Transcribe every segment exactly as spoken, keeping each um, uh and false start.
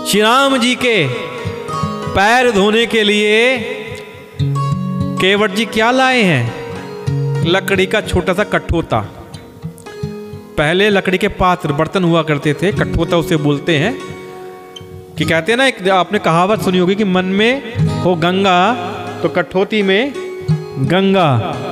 श्री राम जी के पैर धोने के लिए केवट जी क्या लाए हैं? लकड़ी का छोटा सा कठोता। पहले लकड़ी के पात्र बर्तन हुआ करते थे, कठोता उसे बोलते हैं। कि कहते हैं ना, एक आपने कहावत सुनी होगी कि मन में हो गंगा तो कठौती में गंगा,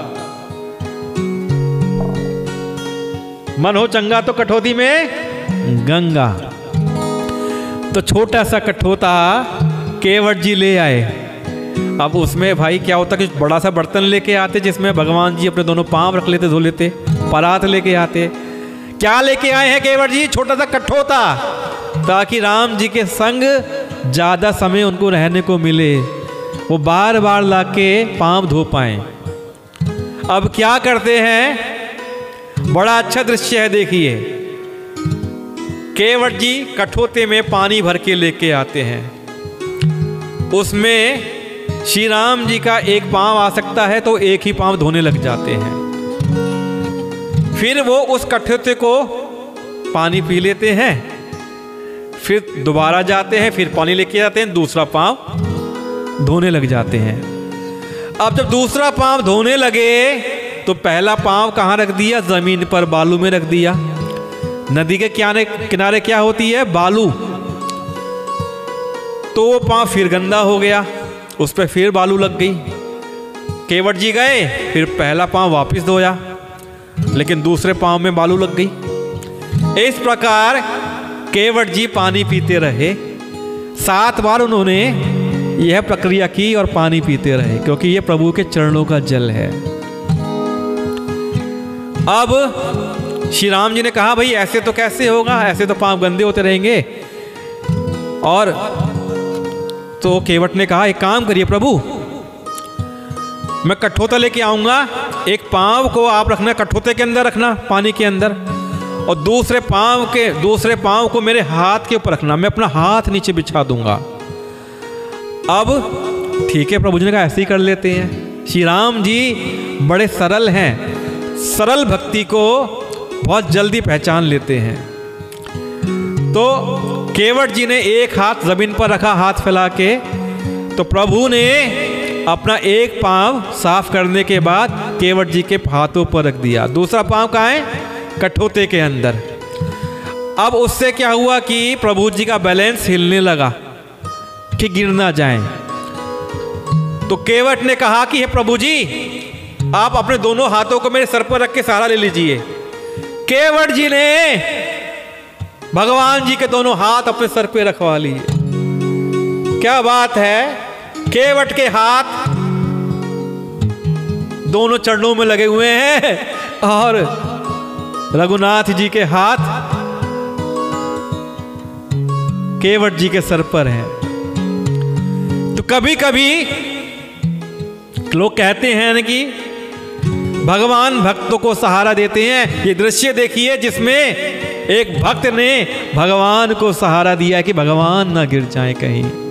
मन हो चंगा तो कठौती में गंगा। तो छोटा सा कठोता केवट जी ले आए। अब उसमें भाई क्या होता कि बड़ा सा बर्तन लेके आते जिसमें भगवान जी अपने दोनों पांव रख लेते, धो लेते, परात लेके आते। क्या लेके आए हैं केवट जी? छोटा सा कठोता, ताकि राम जी के संग ज्यादा समय उनको रहने को मिले, वो बार बार लाके पांव धो पाए। अब क्या करते हैं? बड़ा अच्छा दृश्य है, देखिए। केवट जी कठोते में पानी भर के लेके आते हैं। उसमें श्री राम जी का एक पांव आ सकता है तो एक ही पांव धोने लग जाते हैं। फिर वो उस कठोते को पानी पी लेते हैं, फिर दोबारा जाते हैं, फिर पानी लेके आते हैं, दूसरा पांव धोने लग जाते हैं। अब जब दूसरा पांव धोने लगे तो पहला पांव कहाँ रख दिया? जमीन पर, बालू में रख दिया। नदी के किनारे किनारे क्या होती है? बालू। तो वो पांव फिर गंदा हो गया, उस पर फिर बालू लग गई। केवट जी गए, फिर पहला पांव वापस धोया, लेकिन दूसरे पांव में बालू लग गई। इस प्रकार केवट जी पानी पीते रहे। सात बार उन्होंने यह प्रक्रिया की और पानी पीते रहे, क्योंकि यह प्रभु के चरणों का जल है। अब श्री राम जी ने कहा, भाई ऐसे तो कैसे होगा, ऐसे तो पांव गंदे होते रहेंगे। और तो केवट ने कहा, एक काम करिए प्रभु, मैं कठोता लेके आऊंगा, एक पांव को आप रखना कठोते के अंदर, रखना पानी के अंदर, और दूसरे पांव के दूसरे पांव को मेरे हाथ के ऊपर रखना, मैं अपना हाथ नीचे बिछा दूंगा। अब ठीक है, प्रभु जी ने कहा ऐसे ही कर लेते हैं। श्री राम जी बड़े सरल हैं, सरल भक्ति को बहुत जल्दी पहचान लेते हैं। तो केवट जी ने एक हाथ जमीन पर रखा, हाथ फैला के, तो प्रभु ने अपना एक पांव साफ करने के बाद केवट जी के हाथों पर रख दिया। दूसरा पांव कहाँ है? कठोते के अंदर। अब उससे क्या हुआ कि प्रभु जी का बैलेंस हिलने लगा कि गिर ना जाए। तो केवट ने कहा कि हे प्रभु जी, आप अपने दोनों हाथों को मेरे सर पर रख के सहारा ले लीजिए। केवट जी ने भगवान जी के दोनों हाथ अपने सर पे रखवा लिए। क्या बात है! केवट के हाथ दोनों चरणों में लगे हुए हैं और रघुनाथ जी के हाथ केवट जी के सर पर हैं। तो कभी कभी लोग कहते हैं ना कि भगवान भक्तों को सहारा देते हैं। ये दृश्य देखिए जिसमें एक भक्त ने भगवान को सहारा दिया कि भगवान ना गिर जाए कहीं।